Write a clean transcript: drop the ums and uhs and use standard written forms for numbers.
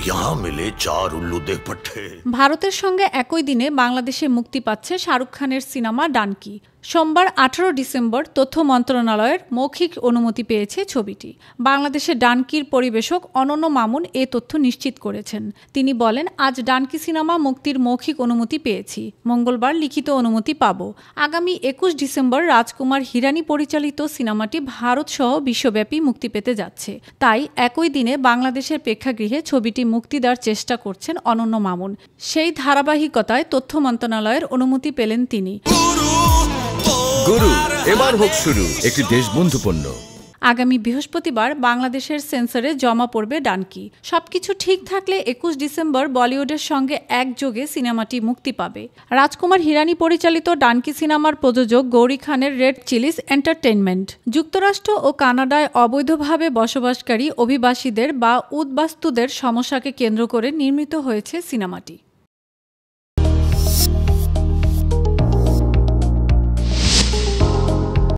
यहाँ मिले 4 उल्लू देख पट्टे। ভারতের সঙ্গে একই দিনে বাংলাদেশে মুক্তি পাচ্ছে শাহরুখ খানের সিনেমা ডানকি। সোমবার 18 ডিসেম্বর তথ্য মন্ত্রণালয়ের মৌখিক অনুমতি পেয়েছে ছবিটি। বাংলাদেশের ডানকির পরিবেশক অনন্য মামুন এ তথ্য নিশ্চিত করেছেন। তিনি বলেন, আজ ডানকি সিনেমা মুক্তির মৌখিক অনুমতি পেয়েছি, মঙ্গলবার লিখিত অনুমতি পাব। আগামী 21 ডিসেম্বর রাজকুমার হিরানি পরিচালিত সিনেমাটি ভারত সহ বিশ্বব্যাপী মুক্তি পেতে যাচ্ছে। তাই একই দিনে বাংলাদেশের প্রেক্ষাগৃহে ছবিটি মুক্তি দেওয়ার চেষ্টা করছেন অনন্য মামুন। সেই ধারাবাহিকতায় তথ্য মন্ত্রণালয়ের অনুমতি পেলেন তিনি। গুরু এবার হোক শুরু, একটি দেশবন্ধু পণ্য। আগামী বৃহস্পতিবার বাংলাদেশের সেন্সরে জমা পড়বে ডানকি। সবকিছু ঠিক থাকলে 21 ডিসেম্বর বলিউডের সঙ্গে একযোগে সিনেমাটি মুক্তি পাবে। রাজকুমার হিরানি পরিচালিত ডানকি সিনেমার প্রযোজক গৌরী খানের রেড চিলিস এন্টারটেইনমেন্ট। যুক্তরাষ্ট্র ও কানাডায় অবৈধভাবে বসবাসকারী অভিবাসীদের বা উদ্বাস্তুদের সমস্যাকে কেন্দ্র করে নির্মিত হয়েছে সিনেমাটি।